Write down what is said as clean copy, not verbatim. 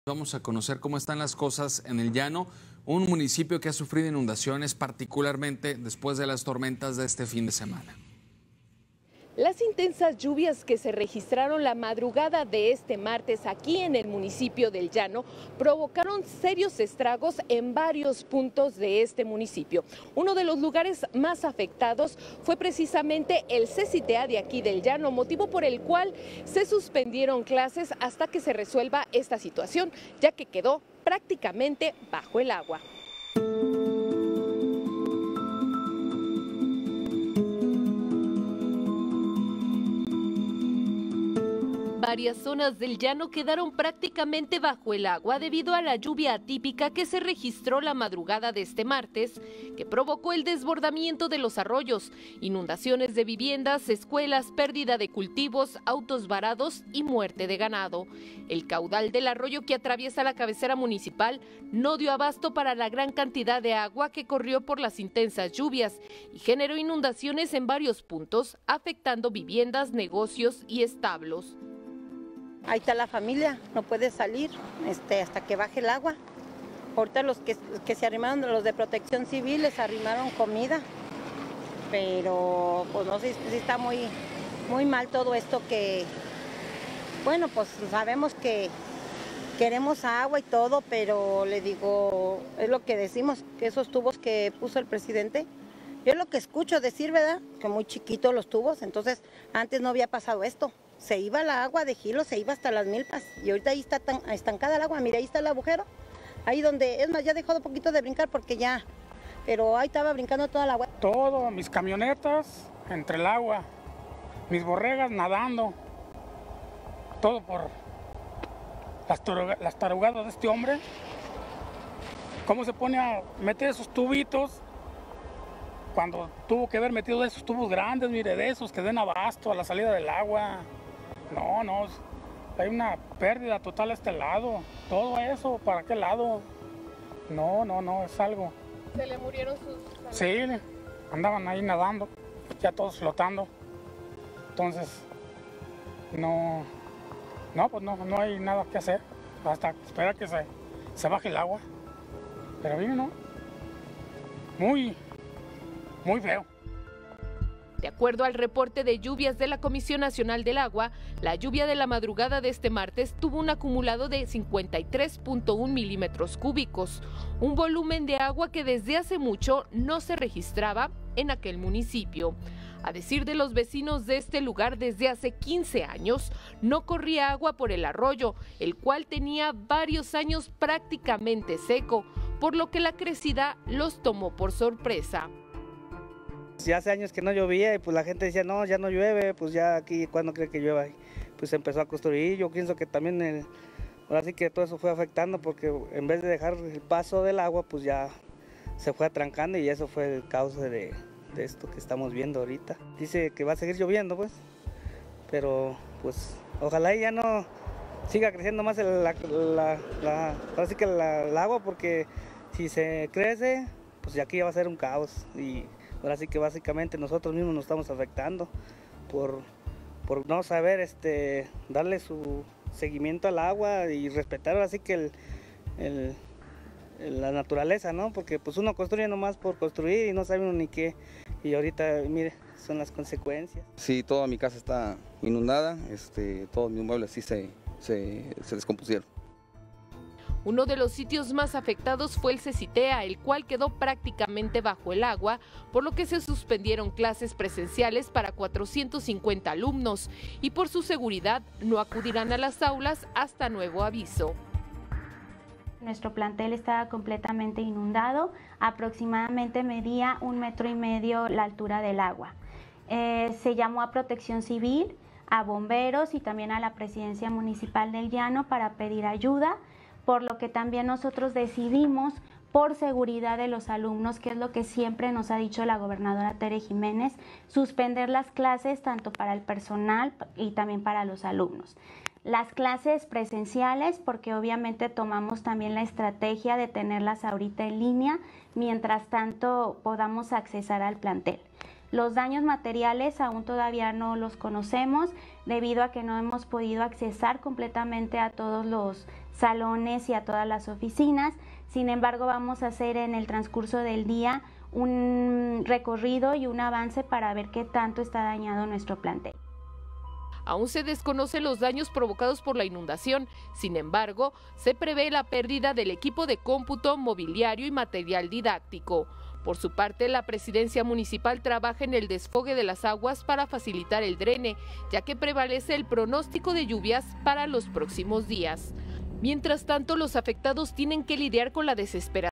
Vamos a conocer cómo están las cosas en el Llano, un municipio que ha sufrido inundaciones, particularmente después de las tormentas de este fin de semana. Las intensas lluvias que se registraron la madrugada de este martes aquí en el municipio del Llano provocaron serios estragos en varios puntos de este municipio. Uno de los lugares más afectados fue precisamente el CCTA de aquí del Llano, motivo por el cual se suspendieron clases hasta que se resuelva esta situación, ya que quedó prácticamente bajo el agua. Varias zonas del Llano quedaron prácticamente bajo el agua debido a la lluvia atípica que se registró la madrugada de este martes, que provocó el desbordamiento de los arroyos, inundaciones de viviendas, escuelas, pérdida de cultivos, autos varados y muerte de ganado. El caudal del arroyo que atraviesa la cabecera municipal no dio abasto para la gran cantidad de agua que corrió por las intensas lluvias y generó inundaciones en varios puntos, afectando viviendas, negocios y establos. Ahí está la familia, no puede salir hasta que baje el agua. Ahorita los que se arrimaron, los de Protección Civil, les arrimaron comida. Pero pues no sé, sí está muy mal todo esto que, bueno, pues sabemos que queremos agua y todo, pero le digo, es lo que decimos, que esos tubos que puso el presidente, yo lo que escucho decir, ¿verdad? Que muy chiquitos los tubos, entonces antes no había pasado esto. Se iba la agua de Gilo, se iba hasta las milpas y ahorita ahí está tan estancada el agua, mira, ahí está el agujero, ahí donde, es más, ya dejó un poquito de brincar porque ya, pero ahí estaba brincando toda la agua. Todo, mis camionetas entre el agua, mis borregas nadando, todo por las tarugadas de este hombre. ¿Cómo se pone a meter esos tubitos cuando tuvo que haber metido esos tubos grandes, mire, de esos que den abasto a la salida del agua? No, hay una pérdida total a este lado. Todo eso, ¿para qué lado? No, es algo. ¿Se le murieron sus amigos? Sí, andaban ahí nadando, ya todos flotando. Entonces, no hay nada que hacer hasta esperar que se baje el agua. Pero bien, ¿no? Muy feo. De acuerdo al reporte de lluvias de la Comisión Nacional del Agua, la lluvia de la madrugada de este martes tuvo un acumulado de 53.1 milímetros cúbicos, un volumen de agua que desde hace mucho no se registraba en aquel municipio. A decir de los vecinos de este lugar, desde hace 15 años no corría agua por el arroyo, el cual tenía varios años prácticamente seco, por lo que la crecida los tomó por sorpresa. Ya hace años que no llovía y pues la gente decía, no, ya no llueve, pues ya aquí, ¿cuándo cree que llueva? Y pues se empezó a construir. Yo pienso que también ahora sí que todo eso fue afectando porque en vez de dejar el paso del agua, pues ya se fue atrancando y eso fue el causa de esto que estamos viendo ahorita. Dice que va a seguir lloviendo, pues, pero pues ojalá ya no siga creciendo más ahora sí que el agua, porque si se crece, pues ya aquí ya va a ser un caos y ahora sí que básicamente nosotros mismos nos estamos afectando por no saber darle su seguimiento al agua y respetar ahora sí que la naturaleza, ¿no? Porque pues uno construye nomás por construir y no sabe uno ni qué. Y ahorita, mire, son las consecuencias. Sí, toda mi casa está inundada, todos mis muebles sí se descompusieron. Uno de los sitios más afectados fue el CCTA, el cual quedó prácticamente bajo el agua, por lo que se suspendieron clases presenciales para 450 alumnos y por su seguridad no acudirán a las aulas hasta nuevo aviso. Nuestro plantel estaba completamente inundado, aproximadamente medía 1,5 metros la altura del agua. Se llamó a Protección Civil, a bomberos y también a la Presidencia Municipal del Llano para pedir ayuda, por lo que también nosotros decidimos, por seguridad de los alumnos, que es lo que siempre nos ha dicho la gobernadora Tere Jiménez, suspender las clases tanto para el personal y también para los alumnos. Las clases presenciales, porque obviamente tomamos también la estrategia de tenerlas ahorita en línea, mientras tanto podamos accesar al plantel. Los daños materiales aún todavía no los conocemos debido a que no hemos podido accesar completamente a todos los salones y a todas las oficinas. Sin embargo, vamos a hacer en el transcurso del día un recorrido y un avance para ver qué tanto está dañado nuestro plantel. Aún se desconocen los daños provocados por la inundación, sin embargo, se prevé la pérdida del equipo de cómputo, mobiliario y material didáctico. Por su parte, la presidencia municipal trabaja en el desfogue de las aguas para facilitar el drene, ya que prevalece el pronóstico de lluvias para los próximos días. Mientras tanto, los afectados tienen que lidiar con la desesperación